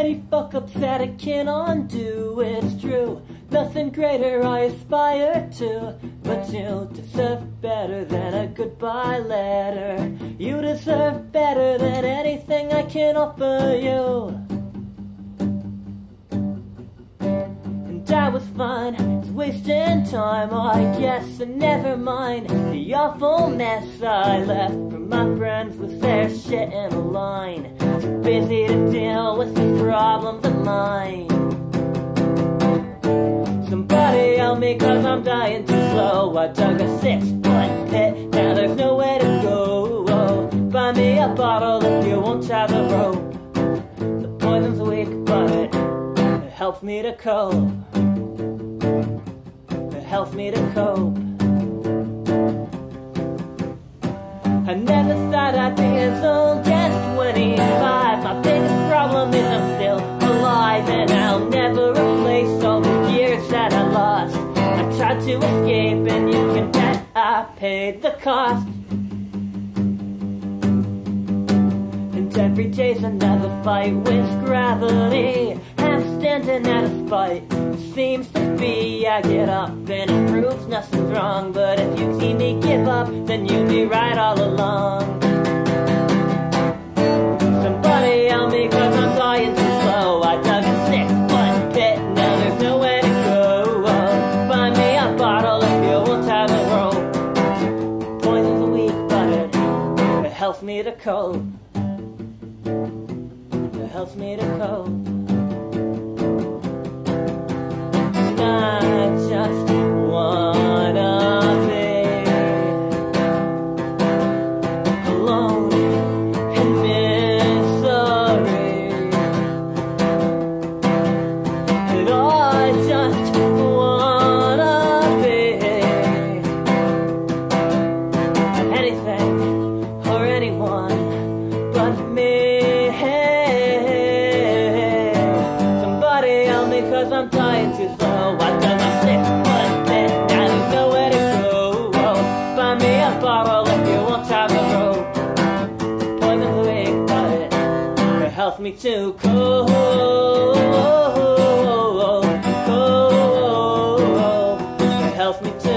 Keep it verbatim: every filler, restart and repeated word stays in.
many fuck-ups that I can't undo. It's true, nothing greater I aspire to, but you deserve better than a goodbye letter. You deserve better than anything I can offer you. And I was fine, just wasting time, I guess, and never mind the awful mess I left from my friends with their shit in a line. Too busy to deal with the problems of mine. Somebody help me, cause I'm dying too slow. I dug a six-foot pit, now there's nowhere to go. Buy me a bottle if you won't tie the rope. The poison's weak, but it, it helps me to cope. It helps me to cope. I never thought I'd be as old as twenty-five. My biggest problem is I'm still alive, and I'll never replace all the years that I lost. I tried to escape, and you can bet I paid the cost. And every day's another fight with gravity. I'm standing at a spike, it seems to be. I get up and it proves nothing's wrong, but if you see me give up, then you'd be right all along. Somebody help me, cause I'm dying too slow. I dug a six-foot pit, now there's nowhere to go. Buy me a bottle if you won't tie the rope. Poison's weak, but it, it helps me to cope. It helps me to cope. I just wanna be alone in misery, and I just wanna be anything or anyone but me. Somebody help me, cause I'm dying too slow. I dug my six-foot pit, now there's nowhere to go. Buy me a bottle if you won't tie the rope. Poison's weak, but it, it helps me to cope. Cope. It helps me to